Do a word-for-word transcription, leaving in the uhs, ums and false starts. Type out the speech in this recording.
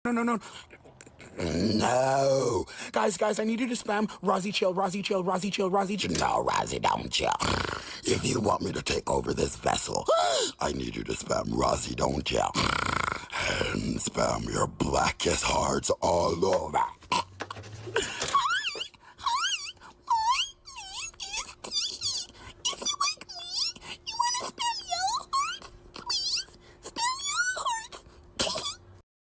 no, no, no. No. Guys, guys, I need you to spam Rozzy chill, Rozzy chill, Rozzy chill, Rozzy chill. No, Rozzy, don't chill. If you want me to take over this vessel, I need you to spam Rozzy, don't chill. And spam your blackest hearts all over.